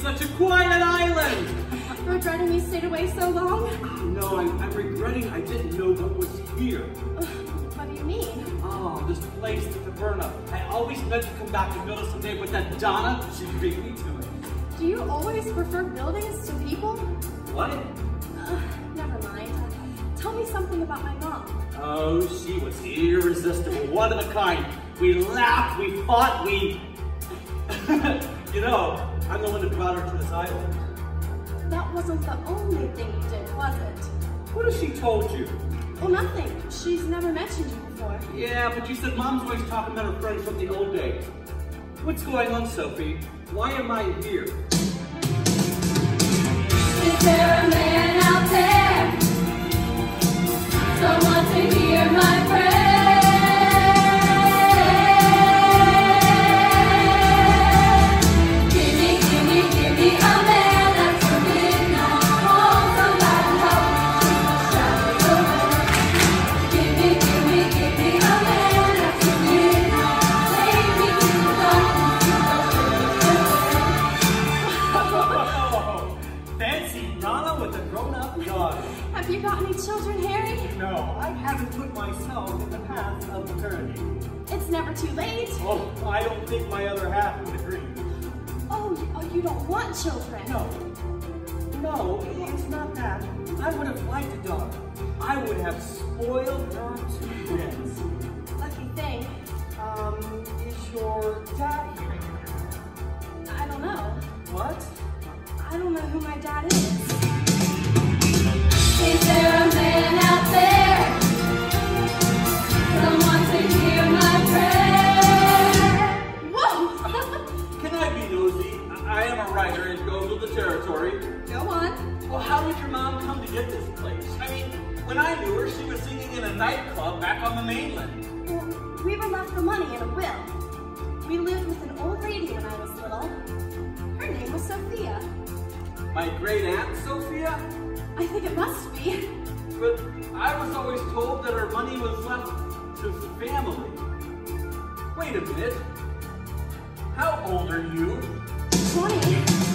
such a quiet island. Regretting you stayed away so long? No, I'm regretting I didn't know what was here. What do you mean? Oh, this place, the Taverna. I always meant to come back and build it someday, but that Donna, she beat me to it. Do you always prefer buildings to people? What? Never mind. Tell me something about my mom. Oh, she was irresistible, one of a kind. We laughed, we fought, we... You know, I'm the one that brought her to this island. That wasn't the only thing you did, was it? What has she told you? Oh, nothing. She's never mentioned you before. Yeah, but you said Mom's always talking about her friends from the old days. What's going on, Sophie? Why am I here? Is there a man out there? Someone to hear my prayer? Give me a man that's a midnight. Oh, somebody help me keep the shadows away. Give me a man that's a midnight. Take me to the darkness. Fancy Donna with a grown-up daughter. Have you got any children, Harry? No, I haven't put myself in the path of maternity. It's never too late. Oh, I don't think my other half would agree. Oh, you don't want children? No, it's not that. I would have liked a daughter. I would have spoiled her to death. Lucky thing. Is your dad here? I don't know. What? I don't know who my dad is. Is there a man out there? Someone to hear my prayer? Whoa! Can I be nosy? I am a writer and goes with the territory. Go on. Well, how did your mom come to get this place? I mean, when I knew her, she was singing in a nightclub back on the mainland. Well, we were left the money in a will. We lived with an old lady when I was little. Her name was Sophia. My great aunt Sophia? I think it must be. But I was always told that her money was left to the family. Wait a minute. How old are you? 20.